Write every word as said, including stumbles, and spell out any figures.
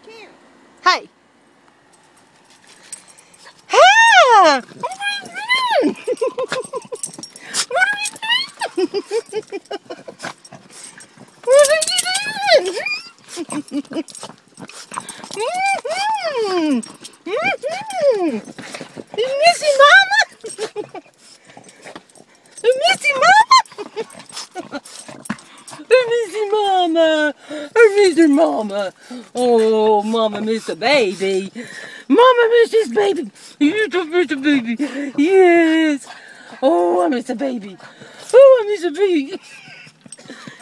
Hey. Ah! What are you doing? Mm-hmm. Mm-hmm. You miss your mama? You miss your mama? I miss your mama. I miss your mama. Oh, mama miss the baby. Mama miss this baby. You don't miss the baby. Yes. Oh, I miss the baby. Oh, I miss the baby.